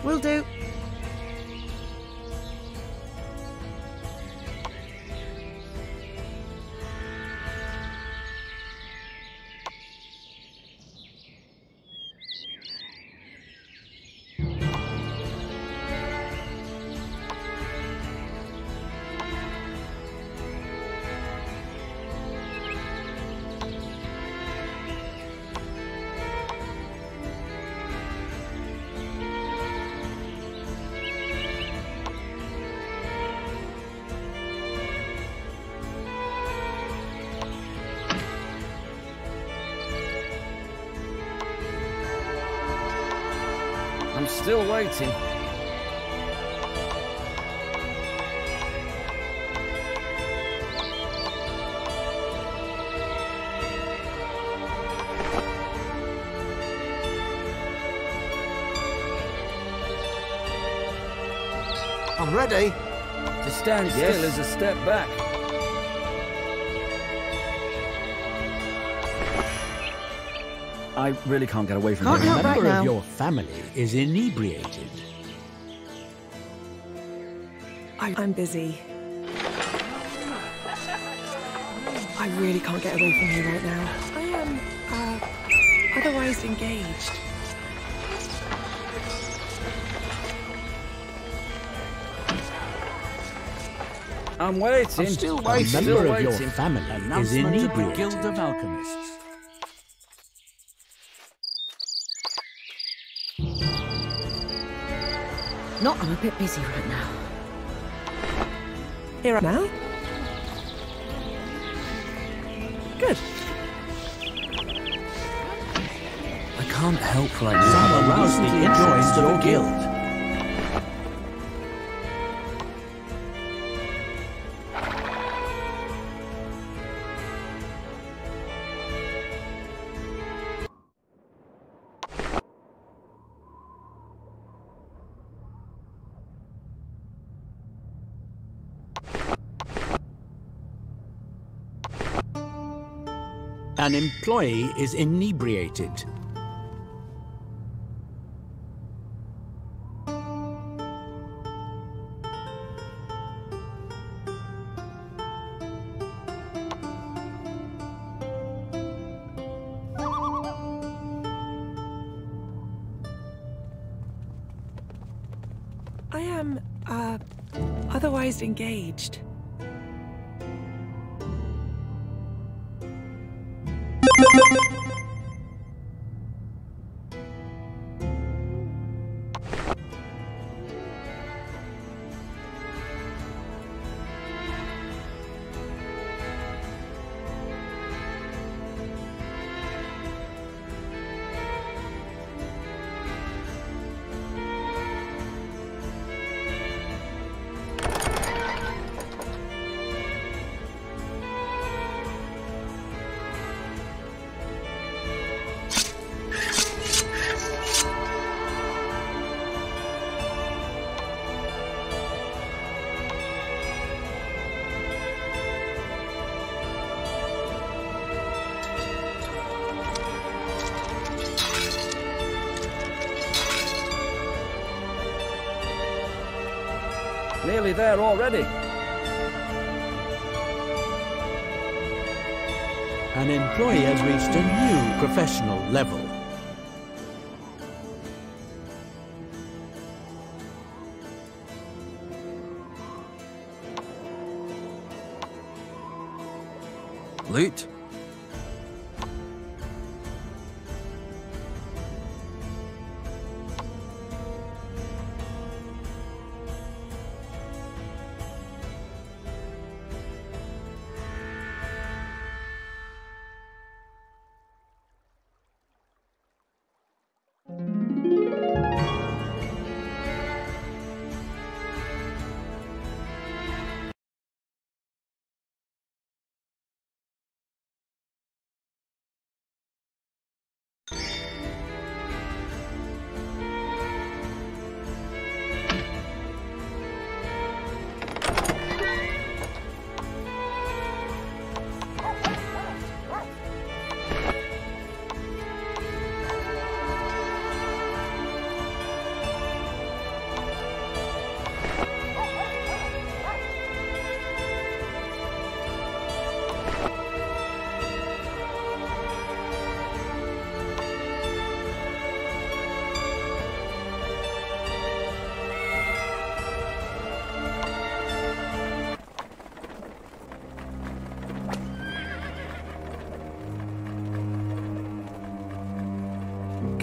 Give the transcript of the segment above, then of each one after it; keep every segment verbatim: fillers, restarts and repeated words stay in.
Will do. I'm still waiting. I'm ready. To stand still Yes. is a step back. I really can't get away from Can't here. help A right member now. of your family is inebriated. I, I'm busy. I really can't get away from here right now. I am, uh, otherwise engaged. I'm waiting. I'm still A waiting. Still member of your waiting. family is Announcement of the inebriated. Guild of Alchemists. Not, I'm a bit busy right now. Here now? Good. I can't help right now. Someone Rousely recently joined joined your your guild. guild. An employee is inebriated. I am, uh, otherwise engaged. Nearly there already. An employee has reached a new professional level. Loot.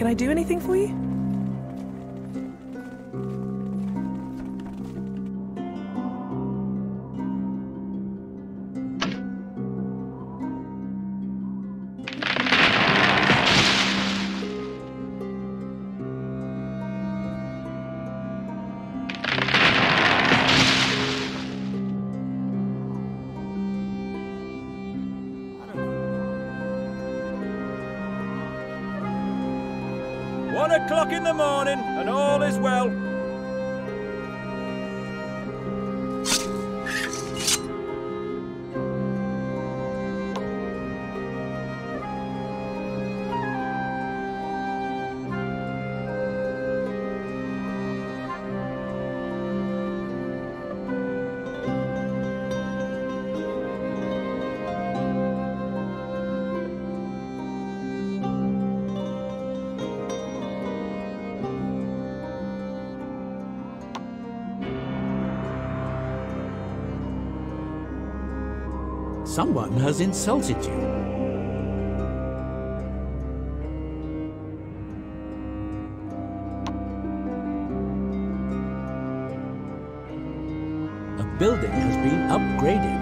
Can I do anything for you? One o'clock in the morning, and all is well. Someone has insulted you. A building has been upgraded.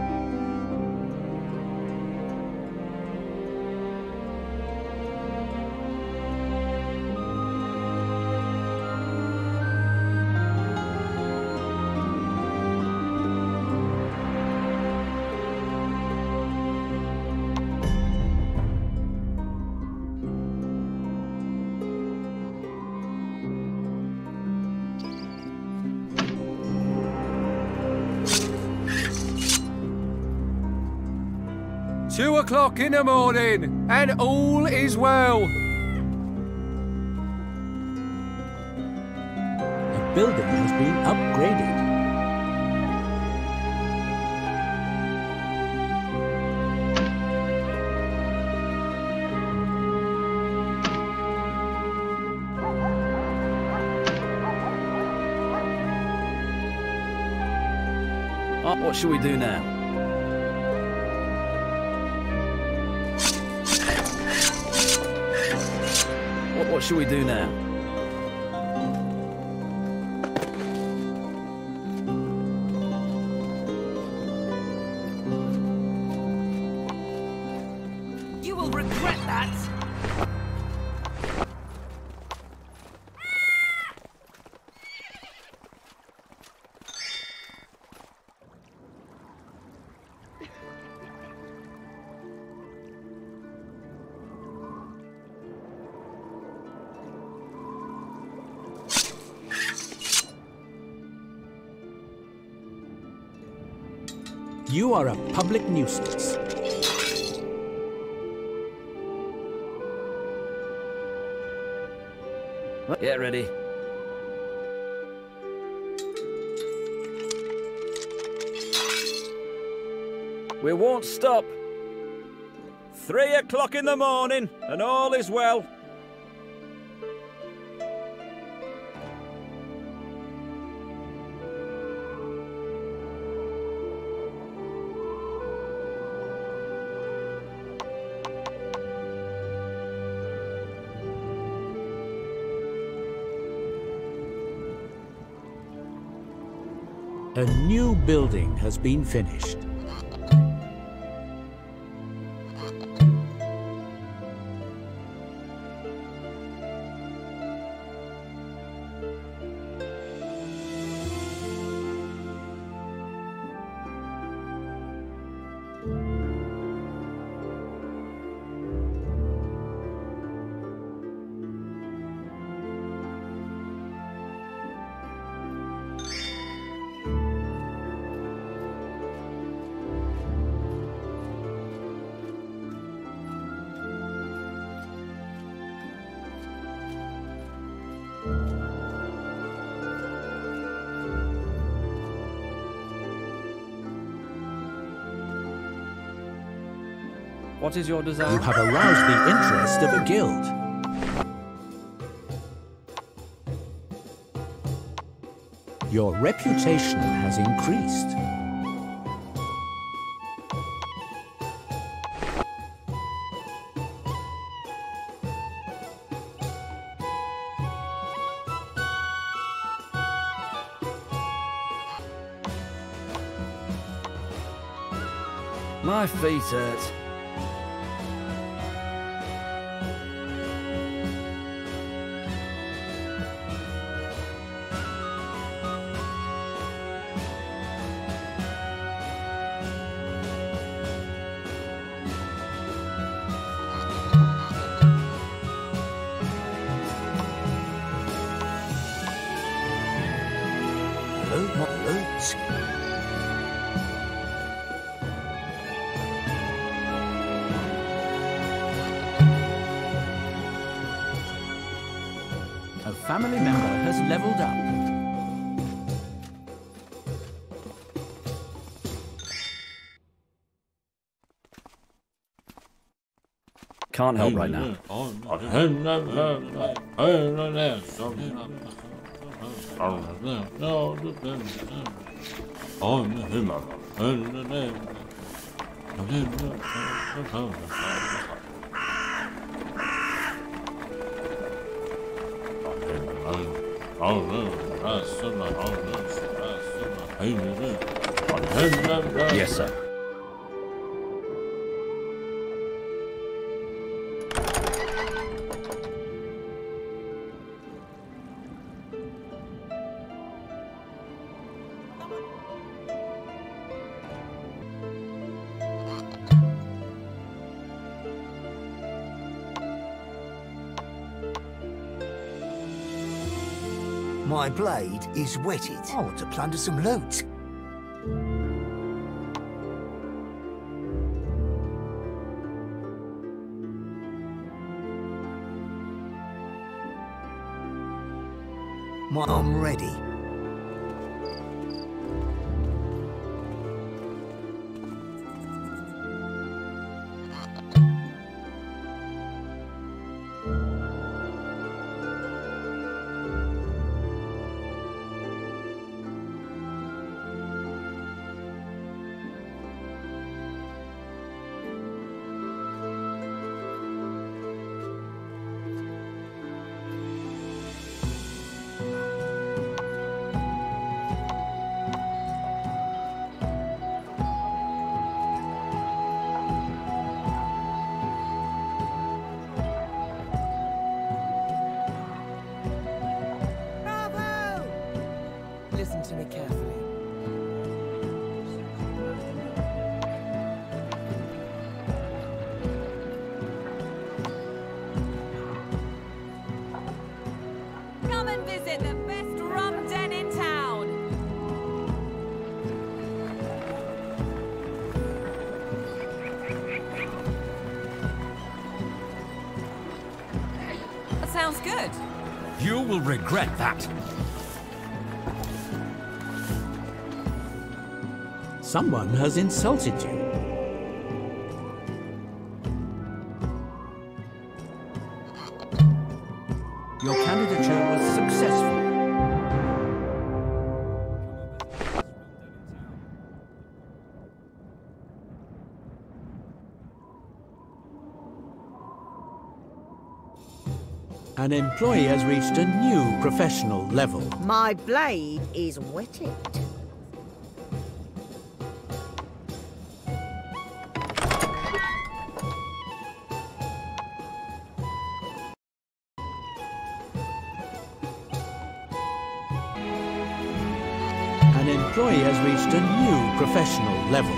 Two o'clock in the morning, and all is well. A building has been upgraded. Oh, what should we do now? What, what should we do now? You will regret that! You are a public nuisance. Get ready. We won't stop. Three o'clock in the morning, and all is well. A new building has been finished. What is your desire? You have aroused the interest of a guild. Your reputation has increased. My feet hurt. Loot my loot. A family member has leveled up. Can't help right now. Yes, sir. My blade is whetted. I want to plunder some loot. My, I'm ready. Listen to me carefully. Come and visit the best rum den in town. That sounds good. You will regret that. Someone has insulted you. Your candidature was successful. An employee has reached a new professional level. My blade is whetted. An employee has reached a new professional level.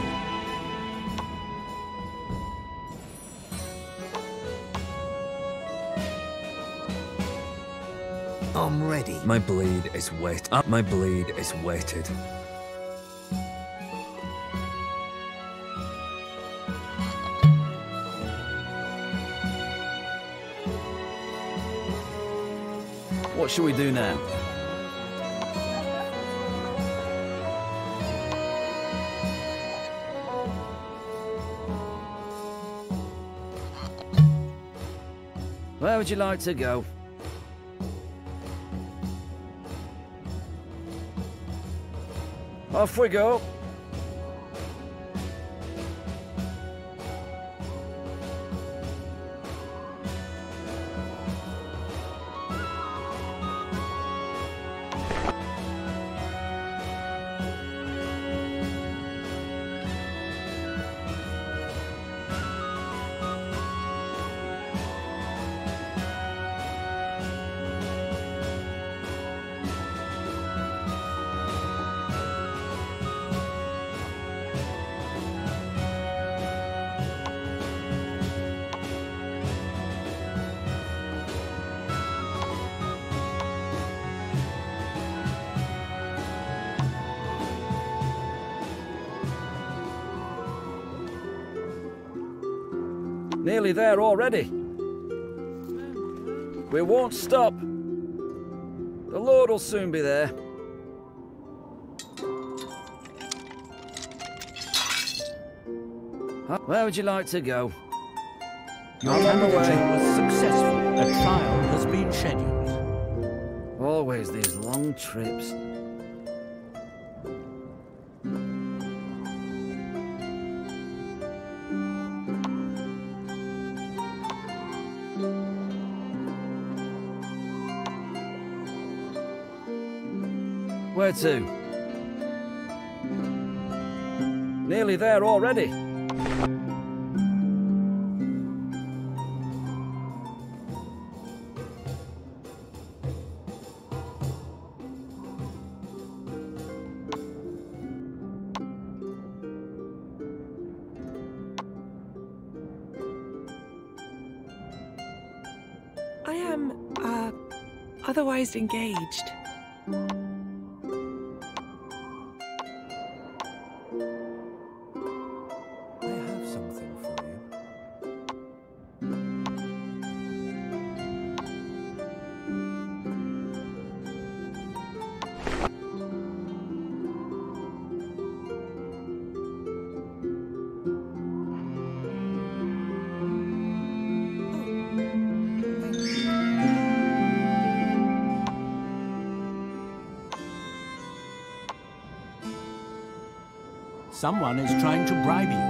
I'm ready. My blade is wet. Uh, my blade is wetted. What shall we do now? Where would you like to go? Off we go. Nearly there already. We won't stop. The Lord will soon be there. Huh? Where would you like to go? Your I'm on the candidature way. was successful. A trial has been scheduled. Always these long trips. Where to? Nearly there already. I am, uh, otherwise engaged. I have something for you. Someone is trying to bribe you.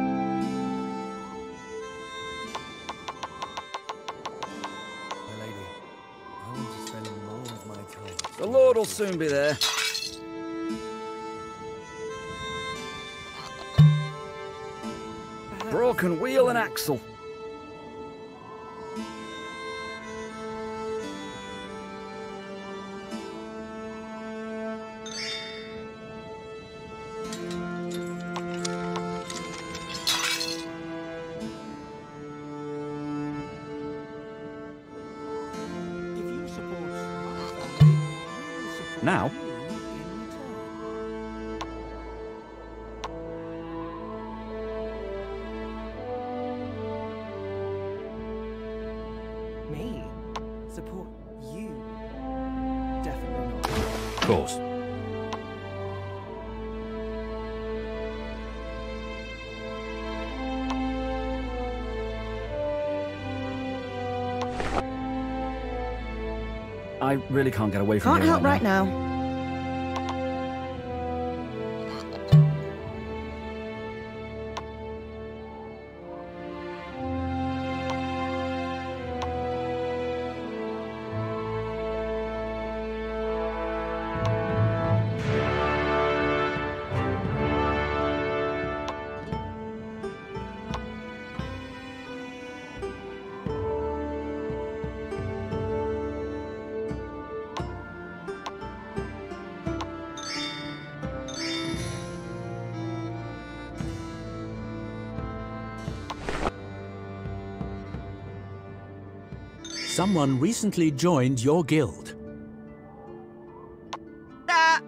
My lady, I want to spend more of my time. The Lord will soon be there. Broken wheel and axle. If you support my family, I will support Now? you in return. Me? Support you? Definitely not. Of course. I really can't get away from Can't here help right now. Someone recently joined your guild. Ah!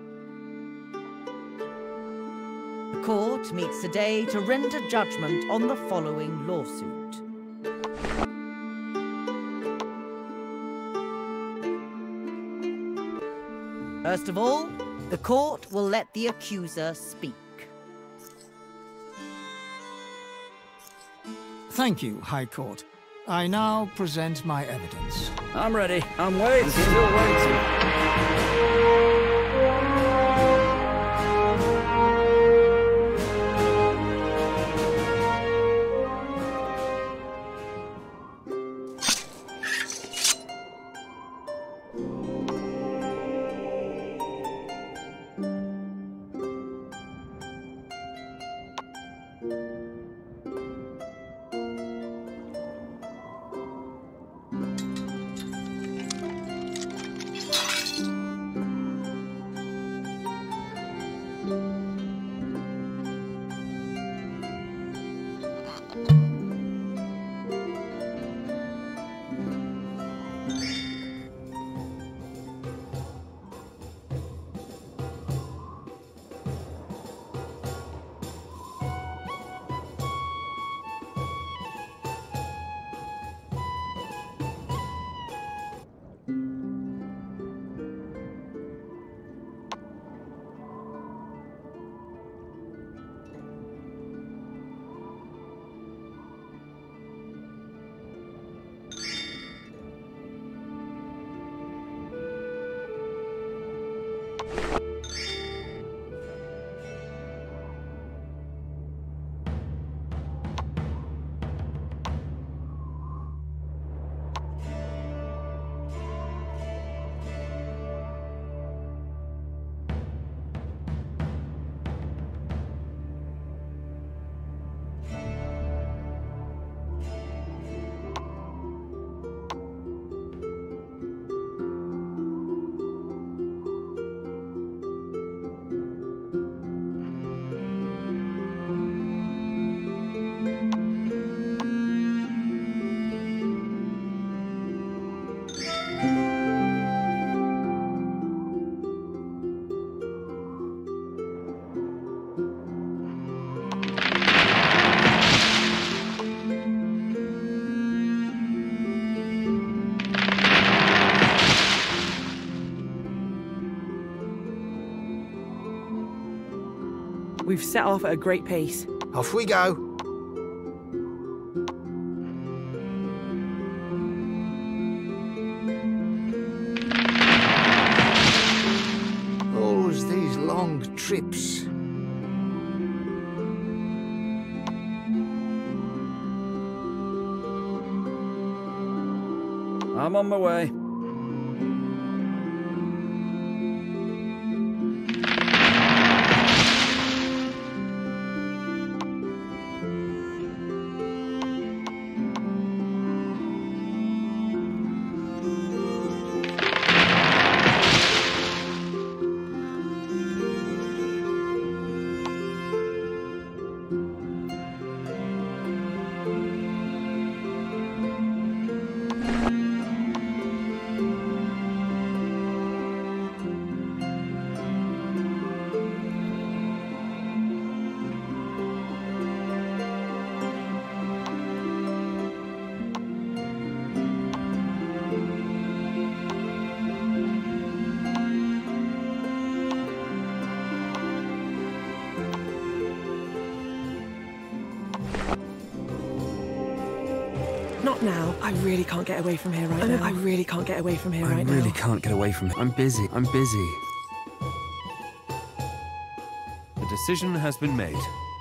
The court meets today to render judgment on the following lawsuit. First of all, the court will let the accuser speak. Thank you, High Court. I now present my evidence. I'm ready. I'm waiting. Still waiting. We've set off at a great pace. Off we go. Always these long trips. I'm on my way. Not now. I really can't get away from here right now. I really can't get away from here I right now. really can't get away from it. I'm busy. I'm busy. The decision has been made.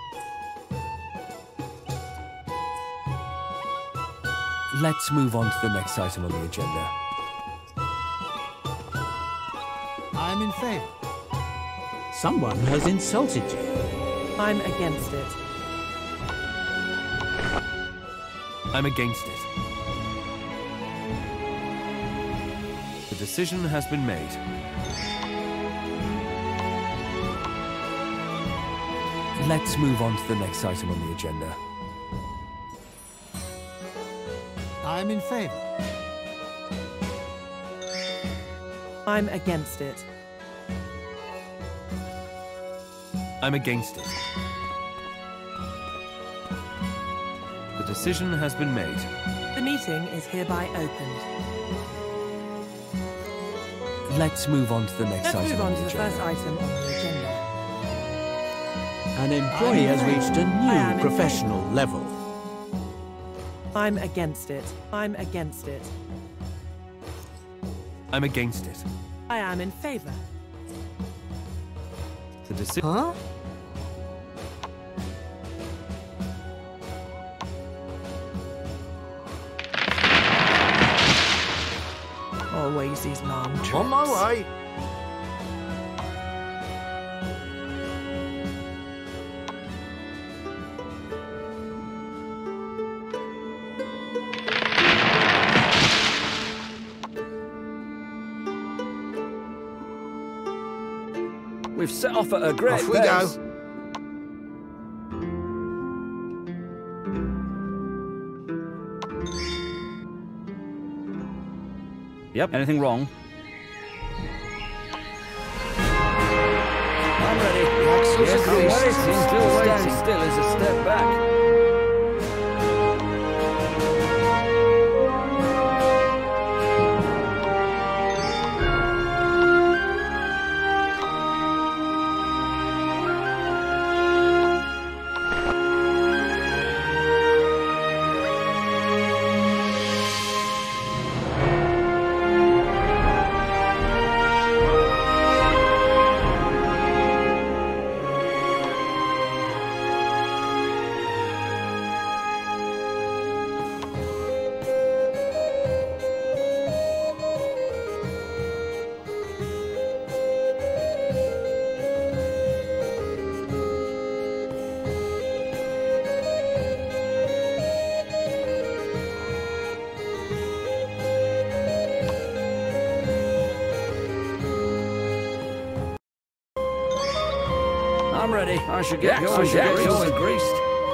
Let's move on to the next item on the agenda. I'm in favor. Someone has insulted you. I'm against it. I'm against it. The decision has been made. Let's move on to the next item on the agenda. I'm in favor. I'm against it. I'm against it. The decision has been made. The meeting is hereby opened. Let's move on to the next Let's item move on on the to the agenda. first item on the agenda. An employee has reached a I am new in professional level. I'm against it. I'm against it. I'm against it. I am in favor. The decision. Huh? Always these long trips. On my way. We've set off at a great Off we pace. go. Yep. Anything wrong? I'm ready. Axles Yes, are I'm greased. waiting. Still waiting. Still is a step back. I'm ready. I should get Yes, yours, yes, yours yours. greased.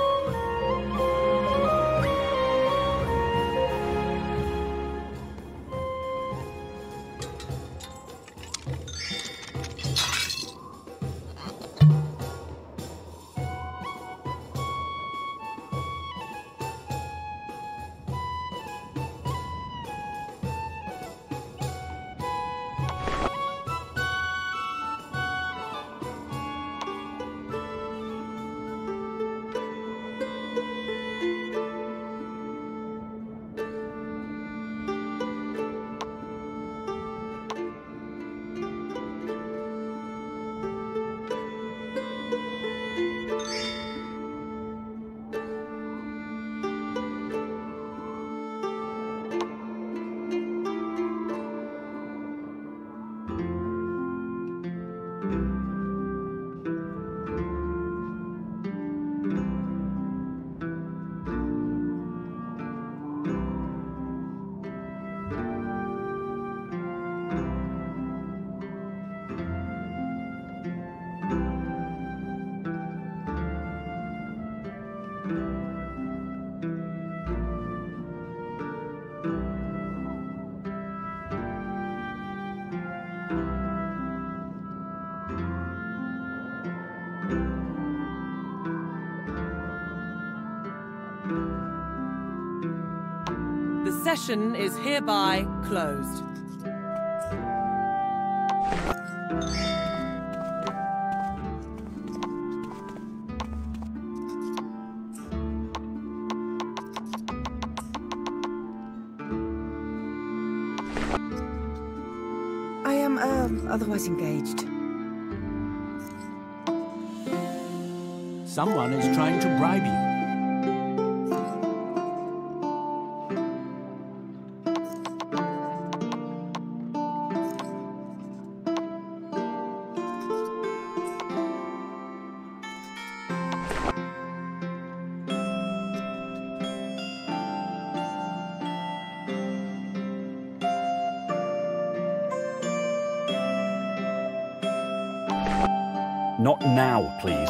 The session is hereby closed. I am, um, otherwise engaged. Someone is trying to bribe you. Not now, please.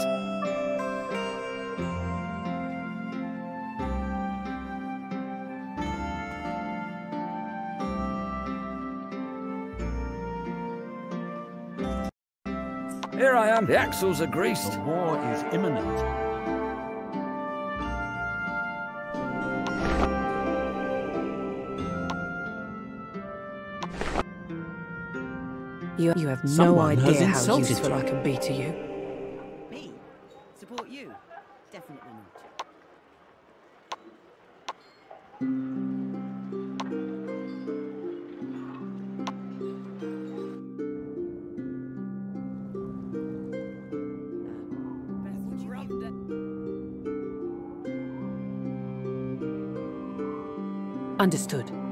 Here I am. The axles are greased. The war is imminent. You, you have no Someone has idea how insulted useful you. I can be to you. Me? Support you? Definitely not. Best rum den. Understood.